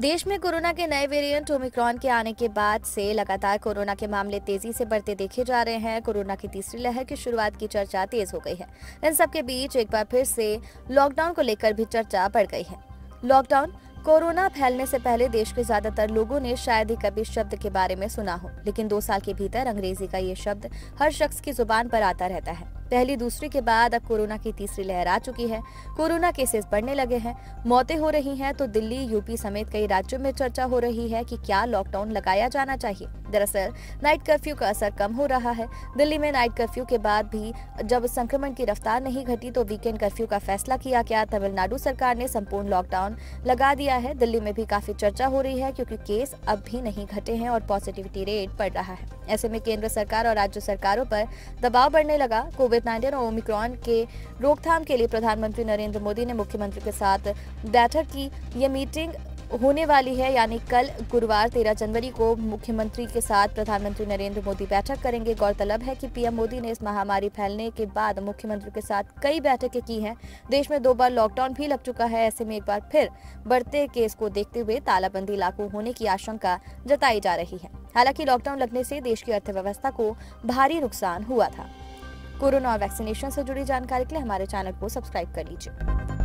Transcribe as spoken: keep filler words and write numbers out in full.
देश में कोरोना के नए वेरिएंट ओमिक्रॉन के आने के बाद से लगातार कोरोना के मामले तेजी से बढ़ते देखे जा रहे हैं। कोरोना की तीसरी लहर की शुरुआत की चर्चा तेज हो गई है। इन सब के बीच एक बार फिर से लॉकडाउन को लेकर भी चर्चा बढ़ गई है। लॉकडाउन कोरोना फैलने से पहले देश के ज्यादातर लोगों ने शायद ही कभी शब्द के बारे में सुना हो, लेकिन दो साल के भीतर अंग्रेजी का ये शब्द हर शख्स की जुबान पर आता रहता है। पहली दूसरी के बाद अब कोरोना की तीसरी लहर आ चुकी है। कोरोना केसेस बढ़ने लगे हैं, मौतें हो रही हैं, तो दिल्ली, यूपी समेत कई राज्यों में चर्चा हो रही है कि क्या लॉकडाउन लगाया जाना चाहिए। दरअसल नाइट कर्फ्यू का असर कम हो रहा है। दिल्ली में नाइट कर्फ्यू के बाद भी जब संक्रमण की रफ्तार नहीं घटी तो वीकेंड कर्फ्यू का फैसला किया गया। तमिलनाडु सरकार ने संपूर्ण लॉकडाउन लगा दिया है। दिल्ली में भी काफी चर्चा हो रही है क्योंकि केस अब भी नहीं घटे हैं और पॉजिटिविटी रेट बढ़ रहा है। ऐसे में केंद्र सरकार और राज्य सरकारों पर दबाव बढ़ने लगा। कोविड नाइन्टीन और ओमिक्रॉन के रोकथाम के लिए प्रधानमंत्री नरेंद्र मोदी ने मुख्यमंत्री के साथ बैठक की। ये मीटिंग होने वाली है, यानी कल गुरुवार तेरह जनवरी को मुख्यमंत्री के साथ प्रधानमंत्री नरेंद्र मोदी बैठक करेंगे। गौरतलब है कि पीएम मोदी ने इस महामारी फैलने के बाद मुख्यमंत्री के साथ कई बैठकें की हैं। देश में दो बार लॉकडाउन भी लग चुका है। ऐसे में एक बार फिर बढ़ते केस को देखते हुए तालाबंदी लागू होने की आशंका जताई जा रही है। हालांकि लॉकडाउन लगने से देश की अर्थव्यवस्था को भारी नुकसान हुआ था। कोरोना और वैक्सीनेशन से जुड़ी जानकारी के लिए हमारे चैनल को सब्सक्राइब कर लीजिए।